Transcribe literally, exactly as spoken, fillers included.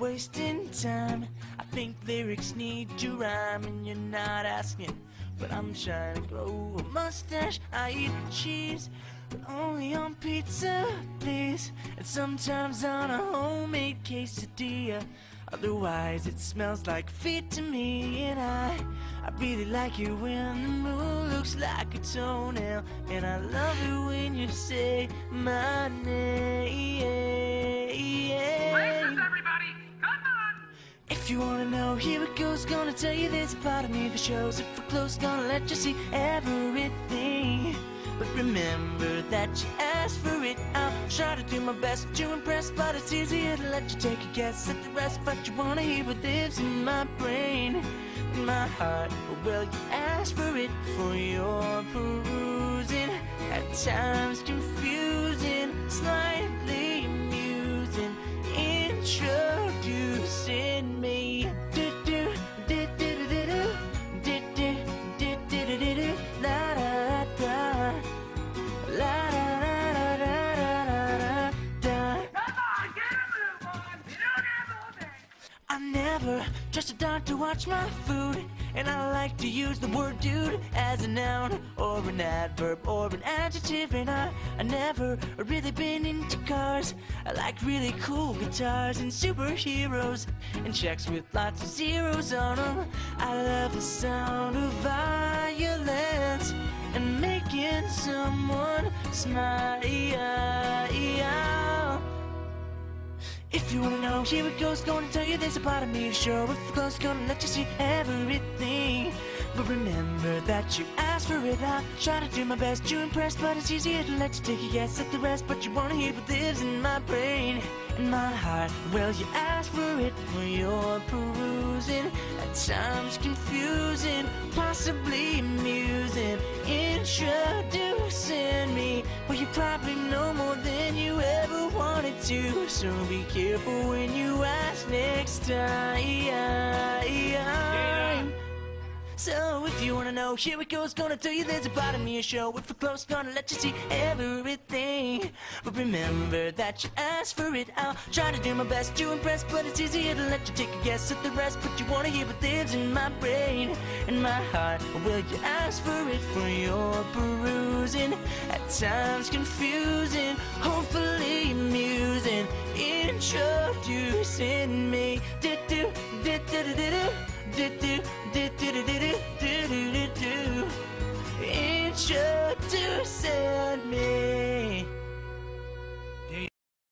wasting time. I think lyrics need to rhyme, and you're not asking, but I'm trying to grow a mustache. I eat cheese, but only on pizza, please. And sometimes on a homemade quesadilla. Otherwise it smells like feet to me. And I, I really like it when the moon looks like a toenail. And I love it when you say my name. Places, everybody! Come on! If you wanna know, here it goes. Gonna tell you there's a part of me that shows. If we're close, gonna let you see everything. But remember that you asked for it. I'll try to do my best to impress, but it's easier to let you take a guess at the rest. But you wanna hear what lives in my brain, in my heart. Well, you asked for it for your perusing. At times confusing, slightly amusing. Introducing me. Do do do do do do do do do do do do do la da da la da da da da da da. Come on, get a move on! You don't have all day! I never trust a dog to watch my food, and I like to use the word dude as a noun or an adverb or an adjective. And I, I never really been into cars. I like really cool guitars and superheroes and checks with lots of zeros on them. I love the sound of violence and making someone smile. If you wanna know, here it goes. Gonna tell you there's a part of me to show. If we're close, gonna let you see everything. But remember that you asked for it. I try to do my best to impress, but it's easier to let you take a guess at the rest. But you wanna hear what lives in my brain, in my heart. Well, you asked for it for your perusing. At times confusing, possibly amusing. Introducing me. Well, you probably know more than you ever wanted to, so be careful when you ask next time. So if you wanna know, here it goes. Gonna tell you there's a part of me a show. If we're close, gonna let you see everything. But remember that you asked for it. I'll try to do my best to impress, but it's easier to let you take a guess at the rest. But you wanna hear what lives in my brain, in my heart. Well, you asked for it for your perusing. At times confusing, hopefully amusing. Introducing me. Do do do do do do do do do do do do.